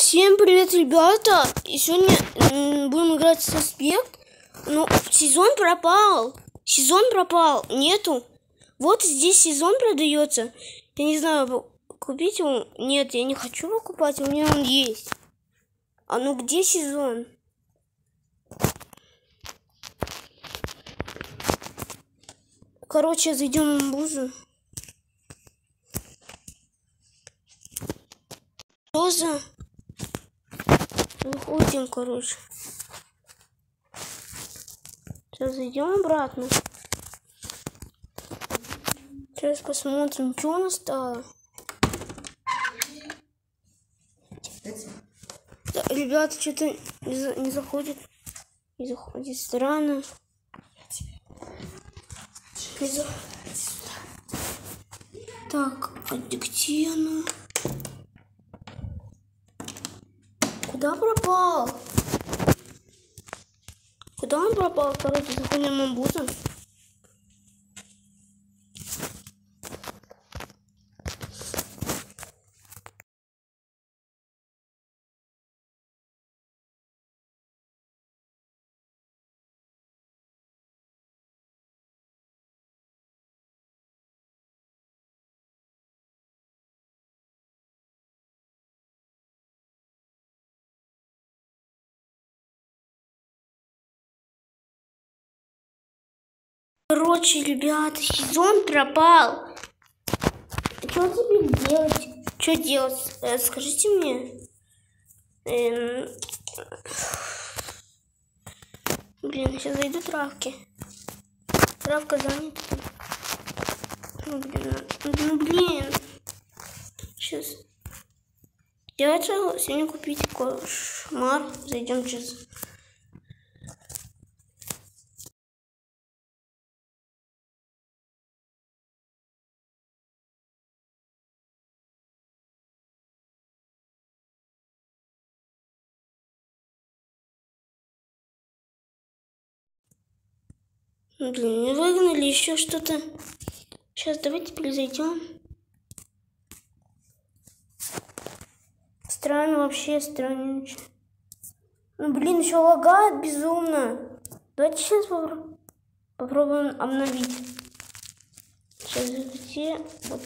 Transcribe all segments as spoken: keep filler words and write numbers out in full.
Всем привет, ребята! И сегодня м, будем играть в Suspect. Но сезон пропал. Сезон пропал. Нету. Вот здесь сезон продается. Я не знаю, купить его. Нет, я не хочу покупать. У меня он есть. А ну где сезон? Короче, зайдем в бузу. Роза. Выходим, короче. Сейчас зайдем обратно. Сейчас посмотрим, что у нас стало. Да, ребята, что-то не, за, не заходит. Не заходит. Странно. Не за... Так, а где оно? Куда пропал? Куда он пропал? Короче, заходим на бузу. Короче, ребята, сезон пропал. Что теперь делать? Что делать? Э, скажите мне. Эм... Блин, сейчас зайду травки. Травка занята. Ну, блин. Ну, блин. Сейчас. Я хотела сегодня купить кошмар. Зайдем сейчас. Блин, не выгнали еще что-то. Сейчас давайте перезайдем. Странно, вообще странно. Ну блин, еще лагает безумно. Давайте сейчас попро попробуем обновить. Сейчас где? Вот.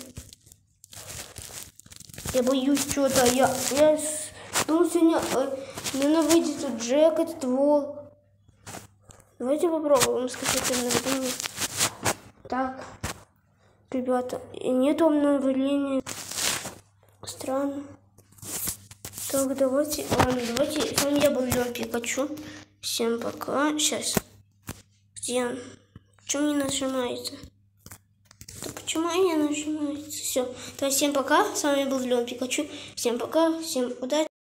Я боюсь что-то. Я, я думаю, сегодня э, наверное, выйдет тут Джек, этот вол. Давайте попробуем скачать обновление. Так, ребята, нету обновления. Странно. Так, давайте, ладно, давайте. С вами я был Лёва Пикачу. Всем пока. Сейчас. Где он? Почему не нажимается? Да почему не нажимается? Все. Давайте, всем пока. С вами был Лёва Пикачу. Всем пока. Всем удачи.